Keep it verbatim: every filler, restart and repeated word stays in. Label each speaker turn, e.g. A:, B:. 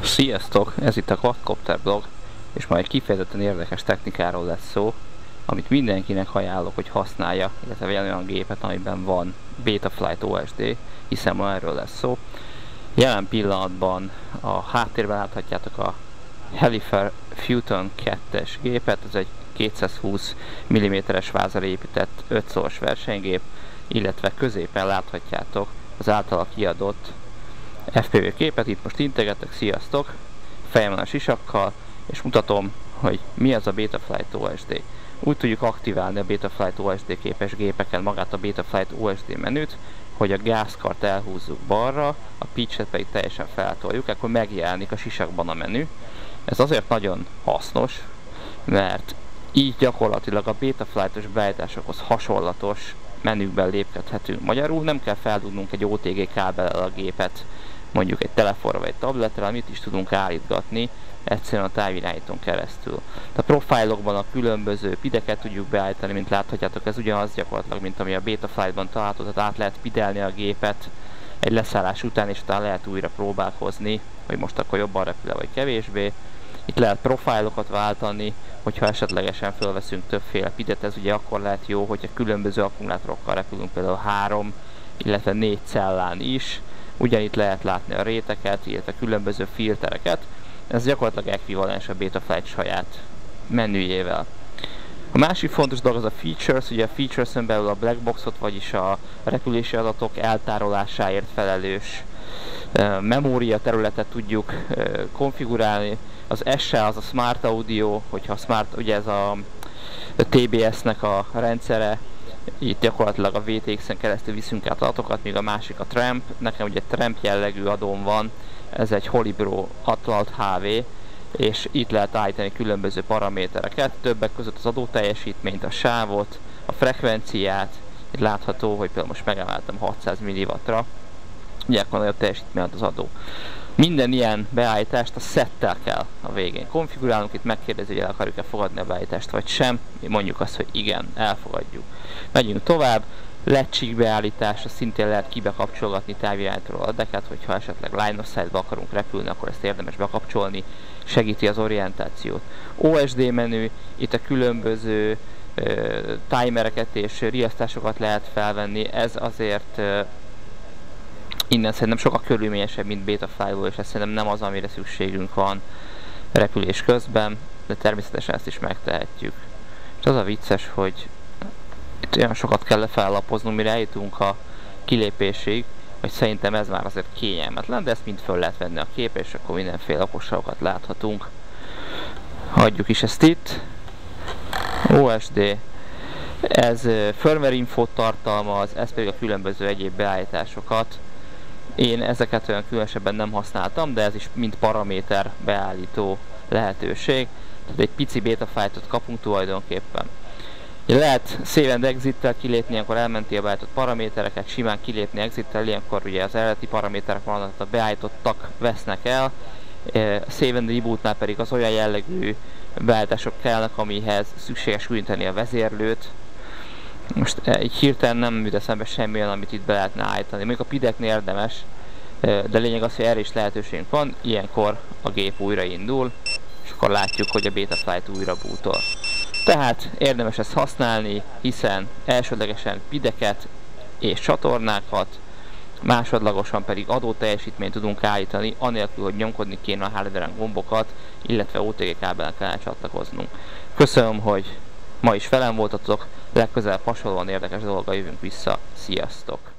A: Sziasztok! Ez itt a Quadcopter blog, és ma egy kifejezetten érdekes technikáról lesz szó, amit mindenkinek ajánlok, hogy használja, illetve vegyen olyan gépet, amiben van Betaflight o es dé, hiszen ma erről lesz szó. Jelen pillanatban a háttérben láthatjátok a Helifer Futon kettes gépet, ez egy kétszázhúsz milliméteres vázra épített öt szoros versenygép, illetve középen láthatjátok az általa kiadott ef pé vé képet. Itt most integetek, sziasztok! Fejemen a sisakkal, és mutatom, hogy mi az a Betaflight o es dé. Úgy tudjuk aktiválni a Betaflight o es dé képes gépeken magát a Betaflight o es dé menüt, hogy a gázkart elhúzzuk balra, a pitchet pedig teljesen feltoljuk, akkor megjelenik a sisakban a menü. Ez azért nagyon hasznos, mert így gyakorlatilag a Betaflight-os beállításokhoz hasonlatos menükben lépkedhetünk. Magyarul nem kell feldugnunk egy o té gé kábellel a gépet, mondjuk egy telefonra vagy egy tabletre, amit is tudunk állítgatni egyszerűen a távirányítón keresztül. A profilokban a különböző pideket tudjuk beállítani, mint láthatjátok, ez ugyanaz gyakorlatilag, mint ami a Betaflight-ban található, tehát át lehet pidelni a gépet egy leszállás után, és utána lehet újra próbálkozni, hogy most akkor jobban repül vagy kevésbé. Itt lehet profilokat váltani, hogyha esetlegesen felveszünk többféle pidet, ez ugye akkor lehet jó, hogyha különböző akkumulátorokkal repülünk, például három, illetve négy cellán is. Ugyanitt lehet látni a réteket, illetve különböző filtereket. Ez gyakorlatilag ekvivalens a Betaflight saját menüjével. A másik fontos dolog az a features, ugye a features-ön belül a blackboxot, vagyis a repülési adatok eltárolásáért felelős uh, memória területet tudjuk uh, konfigurálni. Az es e, az a Smart Audio, hogyha Smart, ugye ez a, a té bé es-nek a rendszere, itt gyakorlatilag a vé té iksz-en keresztül viszünk át adatokat, míg a másik a Tramp. Nekem ugye Tramp jellegű adóm van, ez egy Holibro Atlant há vé, és itt lehet állítani különböző paramétereket, többek között az adóteljesítményt, a sávot, a frekvenciát. Itt látható, hogy például most megemeltem hatszáz milliwattra, ugye akkor nagyobb teljesítmény ad az adó. Minden ilyen beállítást a settel kell a végén konfigurálnunk, itt megkérdezi, hogy el akarjuk-e fogadni a beállítást vagy sem, mi mondjuk azt, hogy igen, elfogadjuk. Megyünk tovább, lecsik beállításra szintén lehet kibekapcsolgatni távirányítóról a deket, hogyha esetleg line of sight-ba akarunk repülni, akkor ezt érdemes bekapcsolni, segíti az orientációt. o es dé menü, itt a különböző uh, timereket és riasztásokat lehet felvenni, ez azért uh, innen szerintem sokkal körülményesebb, mint Betaflight-ból, és ez szerintem nem az, amire szükségünk van repülés közben, de természetesen ezt is megtehetjük. És az a vicces, hogy itt olyan sokat kell fellapoznunk, mire eljutunk a kilépésig, hogy szerintem ez már azért kényelmetlen, de ezt mind föl lehet venni a képre, és akkor mindenféle okosságokat láthatunk. Hagyjuk is ezt itt. o es dé. Ez firmware infót tartalmaz, ez pedig a különböző egyéb beállításokat. Én ezeket olyan különösebben nem használtam, de ez is mind paraméter beállító lehetőség. Tehát egy pici Betaflight-ot kapunk tulajdonképpen. Lehet save and exit-tel kilépni, ilyenkor elmenti a beállított paramétereket, simán kilépni exit-tel, ilyenkor ugye az eredeti paraméterek vannak, a beállítottak vesznek el. A save and reboot-nál pedig az olyan jellegű beállítások kellnek, amihez szükséges újítani a vezérlőt. Most így hirtelen nem jut eszembe semmi olyan, amit itt be lehetne állítani. Még a pideknél érdemes, de lényeg az, hogy erre is lehetőségünk van. Ilyenkor a gép újraindul, és akkor látjuk, hogy a Betaflight újra bootol. Tehát érdemes ezt használni, hiszen elsődlegesen pideket és csatornákat, másodlagosan pedig adóteljesítményt tudunk állítani, anélkül, hogy nyomkodni kéne a hardware-en gombokat, illetve o té gé kábelen kellene csatlakoznunk. Köszönöm, hogy ma is velem voltatok, legközelebb hasonlóan érdekes dologgal jövünk vissza. Sziasztok!